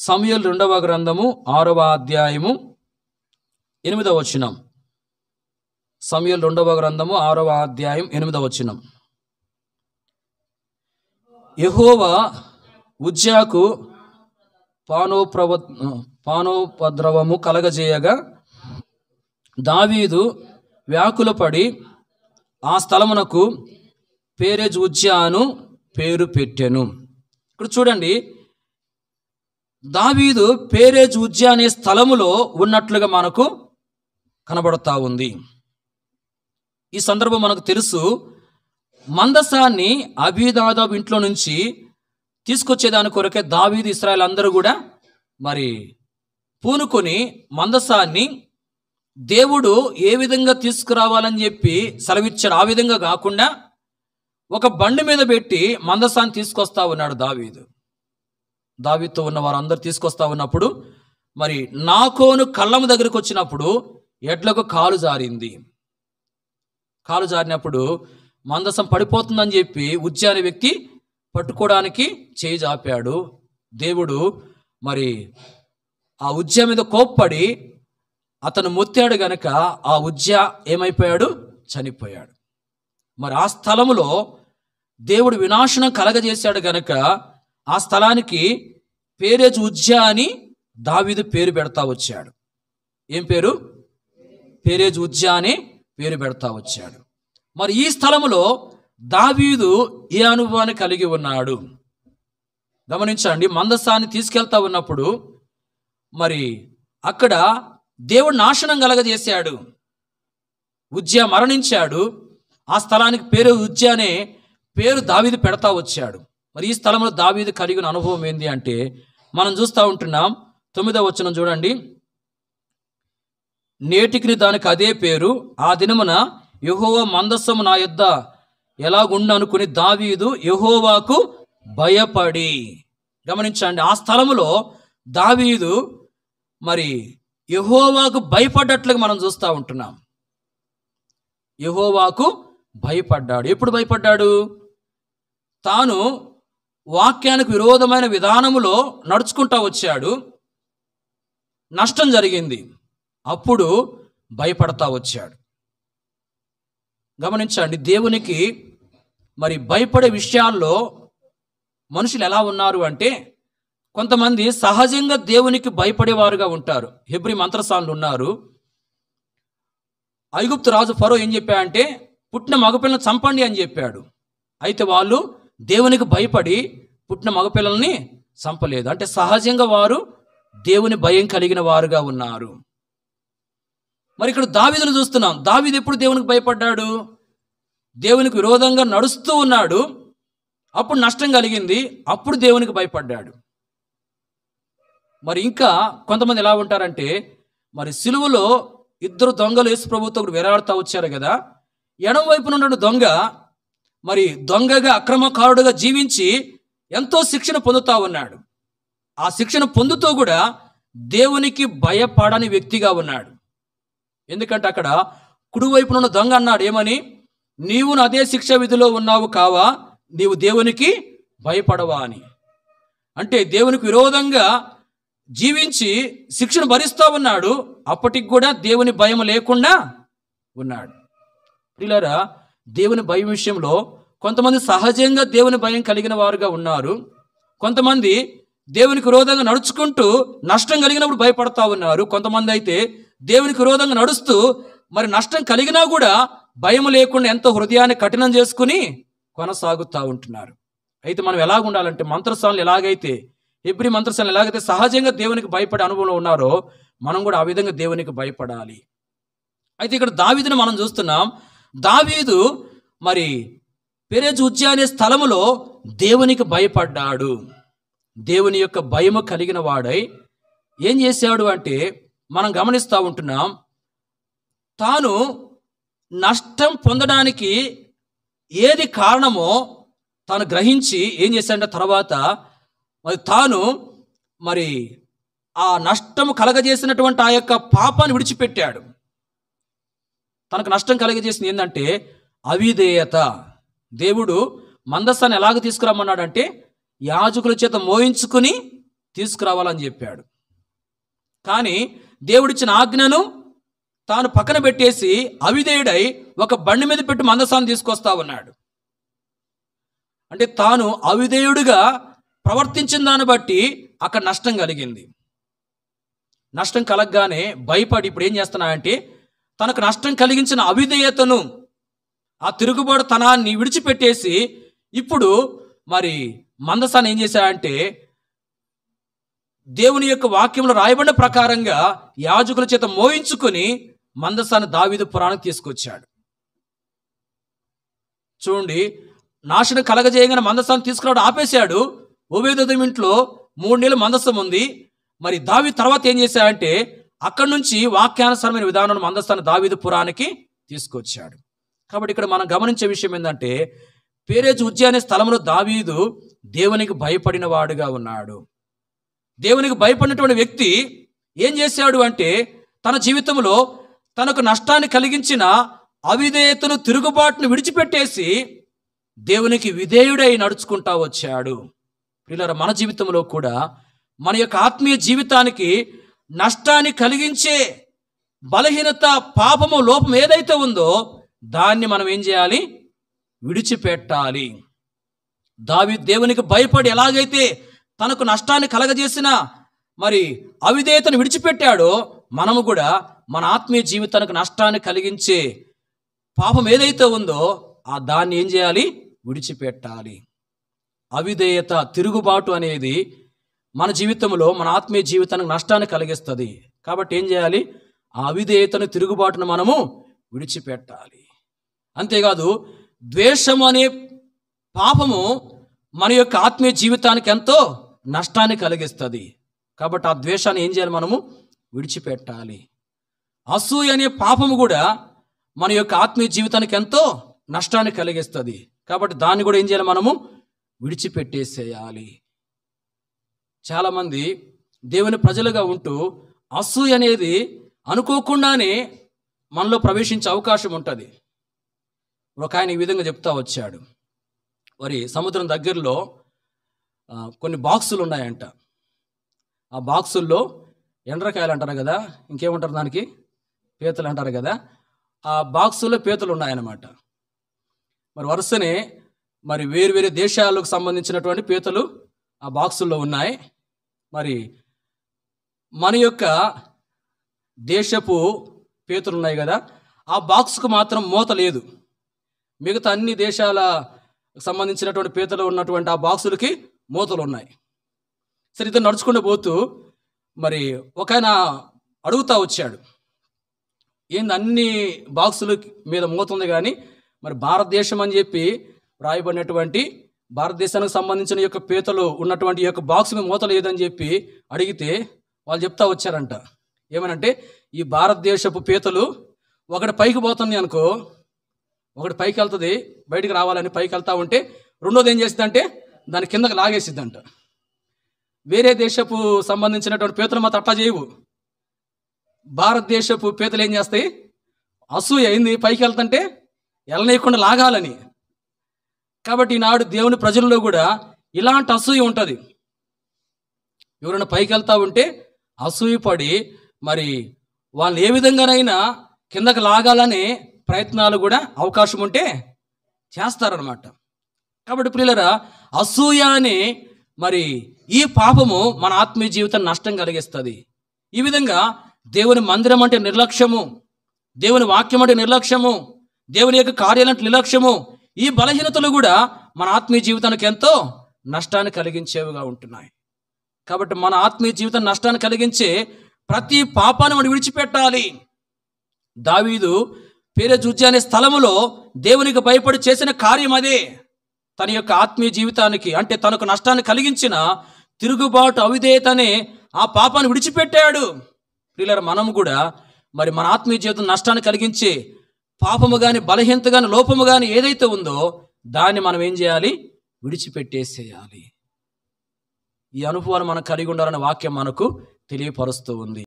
సమూయేలు రెండవ గ్రంథము 6వ అధ్యాయము 8వ వచనం. సమూయేలు రెండవ గ్రంథము 6వ అధ్యాయం 8వ వచనం. యెహోవా ఉజ్జాకు పానోపద్రవము కలగజేయగా దావీదు వ్యాకులపడి ఆ స్థలమునకు పేరెజ్ ఉజ్జాను పేరు పెట్టెను. ఇక్కడ చూడండి, దావీదు పేరెజ్ ఉజ్జా అనే స్థలములో ఉన్నట్లుగా మనకు కనబడతా ఉంది. ఈ సందర్భం మనకు తెలుసు. మందసాన్ని అబీనాదాబు ఇంట్లో నుంచి తీసుకొచ్చేదాని కొరకే దావీదు ఇశ్రాయేలు అందరూ కూడా మరి పూనుకొని మందసాన్ని దేవుడు ఏ విధంగా తీసుకురావాలని చెప్పి సెలవిచ్చాడు ఆ విధంగా కాకుండా ఒక బండి మీద పెట్టి మందసాన్ని తీసుకొస్తా ఉన్నాడు దావీదు. దావీదుతో ఉన్న వారందరూ తీసుకొస్తా ఉన్నప్పుడు మరి నాకోను కళ్ళము దగ్గరకు వచ్చినప్పుడు ఎడ్లకు కాలు జారింది. కాలు జారినప్పుడు మందసం పడిపోతుందని చెప్పి ఉజ్జా అనే వ్యక్తి పట్టుకోవడానికి చేయి జాపాడు. దేవుడు మరి ఆ ఉజ్జా మీద కోప్పడి అతను మొత్తాడు గనక ఆ ఉజ్జా ఏమైపోయాడు? చనిపోయాడు. మరి ఆ స్థలములో దేవుడు వినాశనం కలగజేశాడు గనక ఆ స్థలానికి పేరెజ్ ఉజ్జా అని దావీదు పేరు పెడతా వచ్చాడు. ఏం పేరు? పేరెజ్ ఉజ్జా అని పేరు పెడతా వచ్చాడు. మరి ఈ స్థలములో దావీదు ఏ అనుభవాన్ని కలిగి ఉన్నాడు గమనించండి. మందసాన్ని తీసుకెళ్తా ఉన్నప్పుడు మరి అక్కడ దేవుడు నాశనం కలగజేశాడు. ఉజ్జా మరణించాడు. ఆ స్థలానికి పేరు ఉజ్జా అనే పేరు దావీదు పెడతా వచ్చాడు. మరి ఈ స్థలంలో దావీదు కలిగిన అనుభవం ఏంటి అంటే మనం చూస్తూ ఉంటున్నాం. 9వ వచనం చూడండి. నేటికి దానికి అదే పేరు. ఆ దినమున యెహోవా మందస్సము నా యొద్ద ఎలాగుండు అనుకుని దావీదు యెహోవాకు భయపడి. గమనించండి, ఆ స్థలములో దావీదు మరి యెహోవాకు భయపడ్డట్లుగా మనం చూస్తూ ఉంటున్నాం. యెహోవాకు భయపడ్డాడు. ఎప్పుడు భయపడ్డాడు? తాను వాక్యానికి విరోధమైన విధానములో నడుచుకుంటా వచ్చాడు, నష్టం జరిగింది, అప్పుడు భయపడతా వచ్చాడు. గమనించండి, దేవునికి మరి భయపడే విషయాల్లో మనుషులు ఎలా ఉన్నారు అంటే కొంతమంది సహజంగా దేవునికి భయపడేవారుగా ఉంటారు. హెబ్రీ మంత్రసానులు ఉన్నారు. ఐగుప్తు రాజు ఫరో ఏం చెప్పాడంటే పుట్టిన మగపిల్లలను చంపండి అని చెప్పాడు. అయితే వాళ్ళు దేవునికి భయపడి పుట్టిన మగపిల్లల్ని చంపలేదు. అంటే సహజంగా వారు దేవుని భయం కలిగిన వారుగా ఉన్నారు. మరి ఇక్కడ దావీదును చూస్తున్నాం. దావీదు ఎప్పుడు దేవునికి భయపడ్డాడు? దేవునికి విరోధంగా నడుస్తూ ఉన్నాడు, అప్పుడు నష్టం కలిగింది, అప్పుడు దేవునికి భయపడ్డాడు. మరి ఇంకా కొంతమంది ఎలా ఉంటారంటే మరి సిలువలో ఇద్దరు దొంగలు యేసు ప్రభువుతో వేలాడుతూ వచ్చారు కదా. ఎడమ వైపున ఉన్న దొంగ మరి దొంగగా అక్రమకారుడుగా జీవించి ఎంతో శిక్షణ పొందుతా ఉన్నాడు. ఆ శిక్షణ పొందుతూ కూడా దేవునికి భయపడని వ్యక్తిగా ఉన్నాడు. ఎందుకంటే అక్కడ కుడివైపున ఉన్న దొంగ అన్నాడు ఏమని? నీవు అదే శిక్ష విధిలో ఉన్నావు కావా, నీవు దేవునికి భయపడవా అని. అంటే దేవునికి విరోధంగా జీవించి శిక్షను భరిస్తూ ఉన్నాడు, అప్పటికి కూడా దేవుని భయం లేకుండా ఉన్నాడు. ప్రియులారా, దేవుని భయం విషయంలో కొంతమంది సహజంగా దేవుని భయం కలిగిన వారుగా ఉన్నారు. కొంతమంది దేవునికి విరోధంగా నడుచుకుంటూ నష్టం కలిగినప్పుడు భయపడతా ఉన్నారు. కొంతమంది అయితే దేవునికి విరోధంగా నడుస్తూ మరి నష్టం కలిగినా కూడా భయం లేకుండా ఎంతో హృదయాన్ని కఠినం చేసుకుని కొనసాగుతూ ఉంటున్నారు. అయితే మనం ఎలాగ ఉండాలంటే మంత్రసానులు ఎలాగైతే హెబ్రీ మంత్రసానులు ఎలాగైతే సహజంగా దేవునికి భయపడే అనుభవంలో ఉన్నారో మనం కూడా ఆ విధంగా దేవునికి భయపడాలి. అయితే ఇక్కడ దావీదును మనం చూస్తున్నాం. దావీదు మరి పేరెజ్ ఉజ్జా అనే స్థలములో దేవునికి భయపడ్డాడు. దేవుని యొక్క భయము కలిగిన వాడై ఏం చేశాడు అంటే మనం గమనిస్తూ ఉంటున్నాం. తాను నష్టం పొందడానికి ఏది కారణమో తాను గ్రహించి ఏం చేశాడంటే తర్వాత మరి తాను మరి ఆ నష్టం కలగజేసినటువంటి ఆ యొక్క పాపాన్ని విడిచిపెట్టాడు. తనకు నష్టం కలగజేసింది ఏంటంటే అవిధేయత. దేవుడు మందసాన్ని ఎలాగ తీసుకురమ్మన్నాడంటే యాజకుల చేత మోయించుకుని తీసుకురావాలని చెప్పాడు. కానీ దేవుడిచ్చిన ఆజ్ఞను తాను పక్కన పెట్టేసి అవిధేయుడై ఒక బండి మీద పెట్టి మందసాన్ని తీసుకొస్తా ఉన్నాడు. అంటే తాను అవిధేయుడిగా ప్రవర్తించిన దాన్ని బట్టి అక్కడ నష్టం కలిగింది. నష్టం కలగగానే భయపడి ఇప్పుడు ఏం చేస్తున్నాడంటే తనకు నష్టం కలిగించిన అవిధేయతను, ఆ తిరుగుబాటుతనాన్ని విడిచిపెట్టేసి ఇప్పుడు మరి మందసాన్ని ఏం చేశాడంటే దేవుని యొక్క వాక్యంలో రాయబడిన ప్రకారంగా యాజకుల చేత మోయించుకుని మందసాన్ని దావీదు పురానికి తీసుకొచ్చాడు. చూడండి, నాశనం కలగజేయగానే మందసాన్ని తీసుకురావడం ఆపేశాడు. ఓబేదెదోము ఇంట్లో 3 నెలలు మందసం ఉంది. మరి దావీదు తర్వాత ఏం చేశాడంటే అక్కడి నుంచి వాక్యానుసారమైన విధానం మందసాన్ని దావీదు పురానికి తీసుకొచ్చాడు. కాబట్టి ఇక్కడ మనం గమనించే విషయం ఏంటంటే పేరేజు ఉజ్జి అనే స్థలంలో దావీదు దేవునికి భయపడిన వాడుగా ఉన్నాడు. దేవునికి భయపడినటువంటి వ్యక్తి ఏం చేశాడు అంటే తన జీవితంలో తనకు నష్టాన్ని కలిగించిన అవిధేయతను, తిరుగుబాటును విడిచిపెట్టేసి దేవునికి విధేయుడై నడుచుకుంటా వచ్చాడు. ప్రియులారా, మన జీవితంలో కూడా మన యొక్క ఆత్మీయ జీవితానికి నష్టాన్ని కలిగించే బలహీనత, పాపము, లోపం ఏదైతే ఉందో దాన్ని మనం ఏం చేయాలి? విడిచిపెట్టాలి. దావీదు దేవునికి భయపడి ఎలాగైతే తనకు నష్టాన్ని కలగజేసిన మరి అవిధేయతను విడిచిపెట్టాడో మనము కూడా మన ఆత్మీయ జీవితానికి నష్టాన్ని కలిగించే పాపం ఏదైతే ఉందో దాన్ని ఏం చేయాలి? విడిచిపెట్టాలి. అవిధేయత, తిరుగుబాటు అనేది మన జీవితంలో మన ఆత్మీయ జీవితానికి నష్టాన్ని కలిగిస్తుంది. కాబట్టి ఏం చేయాలి? ఆ అవిధేయతను, తిరుగుబాటును మనము విడిచిపెట్టాలి. అంతేకాదు ద్వేషము అనే పాపము మన యొక్క ఆత్మీయ జీవితానికి ఎంతో నష్టాన్ని కలిగిస్తుంది. కాబట్టి ఆ ద్వేషాన్ని ఏం చేయాలి? మనము విడిచిపెట్టాలి. అసూయ అనే పాపము కూడా మన యొక్క ఆత్మీయ జీవితానికి ఎంతో నష్టాన్ని కలిగిస్తుంది. కాబట్టి దాన్ని కూడా ఏం చేయాలి? మనము విడిచిపెట్టేసేయాలి. చాలామంది దేవుని ప్రజలుగా ఉంటూ అసూయ అనేది అనుకోకుండానే మనలో ప్రవేశించే అవకాశం ఉంటుంది. ఒక ఆయన ఈ విధంగా చెప్తా వచ్చాడు. మరి సముద్రం దగ్గరలో కొన్ని బాక్సులు ఉన్నాయంట. ఆ బాక్సుల్లో ఎండ్రకాయలు అంటారు కదా, ఇంకేమంటారు దానికి, పీతలు అంటారు కదా, ఆ బాక్సుల్లో పీతలు ఉన్నాయన్నమాట. మరి వరుసనే మరి వేరు వేరు దేశాలకు సంబంధించినటువంటి పీతలు ఆ బాక్సుల్లో ఉన్నాయి. మరి మన యొక్క దేశపు పీతలు ఉన్నాయి కదా, ఆ బాక్స్కు మాత్రం మూత లేదు. మిగతా అన్ని దేశాల సంబంధించినటువంటి పీతలు ఉన్నటువంటి ఆ బాక్సులకి మూతలు ఉన్నాయి. సరే, ఇతను నడుచుకుంటూ పోతూ మరి ఒక ఆయన అడుగుతా వచ్చాడు, ఏంది అన్ని బాక్సుల మీద మూత ఉంది కానీ మరి భారతదేశం అని చెప్పి రాయబడినటువంటి భారతదేశానికి సంబంధించిన యొక్క పీతలు ఉన్నటువంటి యొక్క బాక్స్ మీద మూత లేదని చెప్పి అడిగితే వాళ్ళు చెప్తా వచ్చారంట. ఏమనంటే ఈ భారతదేశపు పీతలు ఒకటి పైకి పోతుంది అనుకో, ఒకటి పైకి వెళ్తుంది, బయటికి రావాలని పైకి వెళ్తా ఉంటే రెండోది ఏం చేస్తుందంటే దాని కిందకి లాగేసిద్దంట. వేరే దేశపు సంబంధించినటువంటి పీతలు మాత్రం అట్లా చేయవు. భారతదేశపు పీతలు ఏం చేస్తాయి? అసూయ అయింది, పైకి వెళ్తుంటే వెళ్ళనీయకుండా లాగాలని. కాబట్టి ఈనాడు దేవుని ప్రజల్లో కూడా ఇలాంటి అసూయ ఉంటుంది. ఎవరైనా పైకి వెళ్తా ఉంటే అసూయపడి మరి వాళ్ళు ఏ విధంగానైనా కిందకి లాగాలనే ప్రయత్నాలు కూడా అవకాశం ఉంటే చేస్తారనమాట. కాబట్టి ప్రియులరా, అసూయ అనే మరి ఈ పాపము మన ఆత్మీయ జీవితాన్ని నష్టం కలిగిస్తుంది. ఈ విధంగా దేవుని మందిరం అంటే నిర్లక్ష్యము, దేవుని వాక్యం అంటే నిర్లక్ష్యము, దేవుని యొక్క కార్యాలంటే నిర్లక్ష్యము, ఈ బలహీనతలు కూడా మన ఆత్మీయ జీవితానికి ఎంతో నష్టాన్ని కలిగించేవిగా ఉంటున్నాయి. కాబట్టి మన ఆత్మీయ జీవితం నష్టాన్ని కలిగించే ప్రతి పాపాన్ని మనం విడిచిపెట్టాలి. దావీదు పేరేజు ఉజ్జి అనే స్థలములో దేవునికి భయపడి చేసిన కార్యం అదే. తన యొక్క ఆత్మీయ జీవితానికి అంటే తనకు నష్టాన్ని కలిగించిన తిరుగుబాటు, అవిధేయతనే ఆ పాపాన్ని విడిచిపెట్టాడు. ప్రియులారా, మనం కూడా మరి మన ఆత్మీయ జీవితం నష్టాన్ని కలిగించే పాపము కానీ, బలహీనత కానీ, లోపము కానీ ఏదైతే ఉందో దాన్ని మనం ఏం చేయాలి? విడిచిపెట్టేసేయాలి. ఈ అనుభవాన్ని మనం కలిగి ఉండాలనే వాక్యం మనకు తెలియపరుస్తూ ఉంది.